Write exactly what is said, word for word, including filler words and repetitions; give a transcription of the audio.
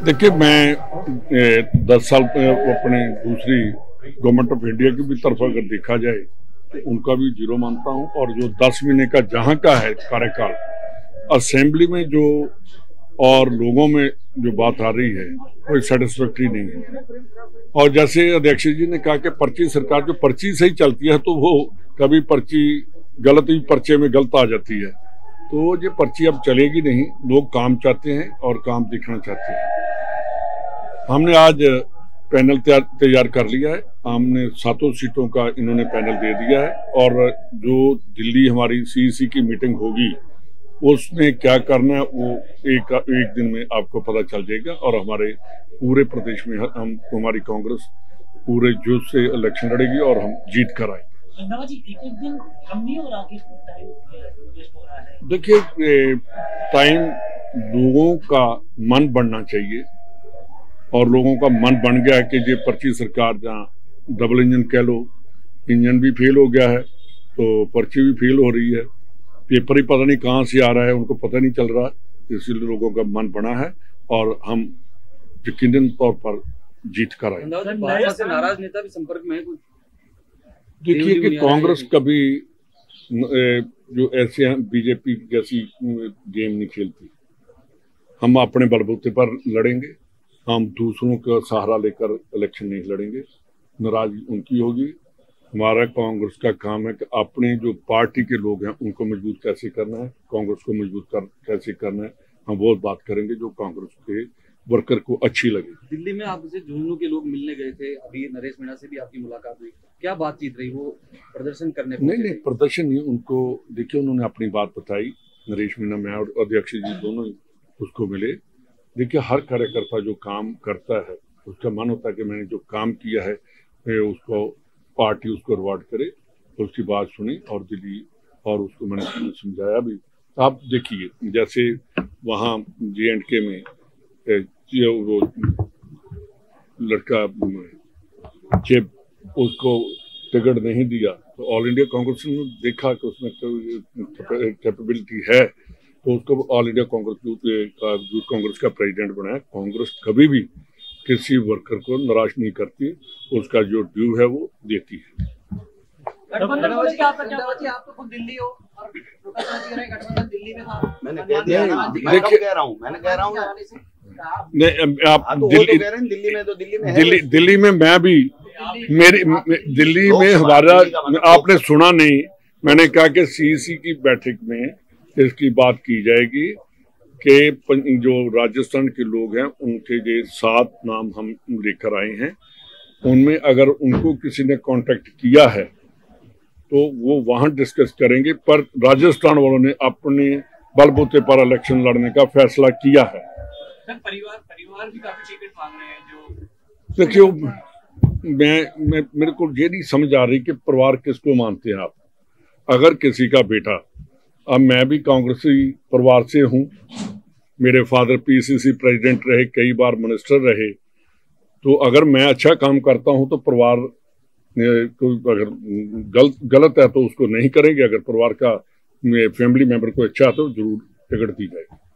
देखिए, मैं दस साल अपने दूसरी गवर्नमेंट ऑफ इंडिया की भी तरफ अगर देखा जाए तो उनका भी जीरो मानता हूं। और जो दस महीने का जहां का है कार्यकाल, असेंबली में जो और लोगों में जो बात आ रही है कोई सेटिस्फैक्ट्री नहीं है। और जैसे अध्यक्ष जी ने कहा कि पर्ची सरकार, जो पर्ची सही चलती है तो वो कभी पर्ची गलत ही पर्चे में गलत आ जाती है। तो ये पर्ची अब चलेगी नहीं। लोग काम चाहते हैं और काम दिखना चाहते हैं। हमने आज पैनल तैयार तैयार कर लिया है। हमने सातों सीटों का इन्होंने पैनल दे दिया है और जो दिल्ली हमारी सीईसी की मीटिंग होगी उसमें क्या करना है वो एक एक दिन में आपको पता चल जाएगा। और हमारे पूरे प्रदेश में हम हमारी कांग्रेस पूरे जोश से इलेक्शन लड़ेगी और हम जीत कर आएंगे। देखिए, टाइम लोगों का मन बनना चाहिए और लोगों का मन बन गया है कि ये पर्ची सरकार, जहाँ डबल इंजन कह लो, इंजन भी फेल हो गया है तो पर्ची भी फेल हो रही है, पेपर ही पता नहीं कहाँ से आ रहा है, उनको पता नहीं चल रहा, इसलिए लोगों का मन बना है और हम यकीनन तौर पर जीत कर आए। नाराज नेता भी संपर्क में है कुछ? देखिए कि कांग्रेस कभी जो ऐसे बीजेपी जैसी गेम नहीं खेलती। हम अपने बलबूते पर लड़ेंगे, हम दूसरों का सहारा लेकर इलेक्शन नहीं लड़ेंगे। नाराजगी उनकी होगी। हमारा कांग्रेस का काम है कि अपने जो पार्टी के लोग हैं उनको मजबूत कैसे करना है, कांग्रेस को मजबूत कर कैसे करना है, हम वो बात करेंगे जो कांग्रेस के वर्कर को अच्छी लगे। दिल्ली में आपसे झुंझुनू के लोग मिलने गए थे, अभी नरेश मीणा से भी आपकी मुलाकात हुई, क्या बातचीत रही? वो प्रदर्शन करने? नहीं नहीं, प्रदर्शन नहीं। उनको देखिए, उन्होंने अपनी बात बताई। नरेश मीणा, मैं और अध्यक्ष जी दोनों ही उसको मिले। देखिए, हर कार्यकर्ता जो काम करता है उसका मन होता है कि मैंने जो काम किया है उसको पार्टी उसको रिवार्ड करे। तो उसकी बात सुनी और दिल्ली और उसको मैंने समझाया भी। आप देखिए, जैसे वहाँ जे एंड के में वो लड़का जब उसको टिकट नहीं दिया तो ऑल इंडिया कांग्रेस ने देखा कि उसमें कैपेबिलिटी है तो उसको all India Congress youth Congress का प्रेसिडेंट बनाया। कांग्रेस कभी भी किसी वर्कर को निराश नहीं करती, उसका जो ड्यू है वो देती है। देखिए, कह रहा हूँ मैंने कह रहा हूँ नहीं, आप तो दिल्ली कह रहे हैं दिल्ली में तो दिल्ली में दिल्ली दिल्ली में मैं भी मेरी दिल्ली में हमारा आपने सुना नहीं, मैंने कहा कि सीईसी की बैठक में इसकी बात की जाएगी कि जो राजस्थान के लोग हैं उनके जो सात नाम हम लेकर आए हैं उनमें अगर उनको किसी ने कांटेक्ट किया है तो वो वहां डिस्कस करेंगे। पर राजस्थान वालों ने अपने बलबूते पर इलेक्शन लड़ने का फैसला किया है। परिवार परिवार भी काफी टिकट मांग रहे हैं जो देखियो, मैं, मैं मेरे को ये नहीं समझ आ रही कि परिवार किसको मानते हैं आप। अगर किसी का बेटा, अब मैं भी कांग्रेसी परिवार से हूं, मेरे फादर पीसीसी प्रेसिडेंट रहे, कई बार मिनिस्टर रहे, तो अगर मैं अच्छा काम करता हूं तो परिवार कोई अगर गलत गलत है तो उसको नहीं करेंगे। अगर परिवार का फैमिली मेंबर को अच्छा है तो जरूर टिकट दी जाएगी।